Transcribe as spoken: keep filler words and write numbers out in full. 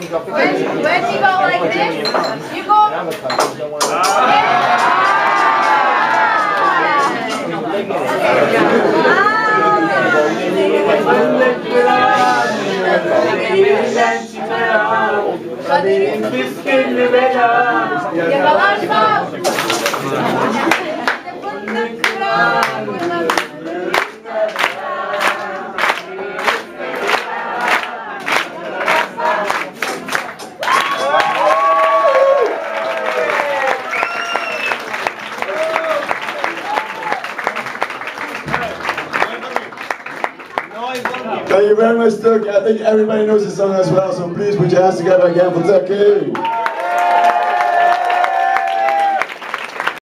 When, when you go like this, you go. Yakalarsan. Thank you very much, Turkey. I think everybody knows the song as well, so please put your hands together again for Turkey.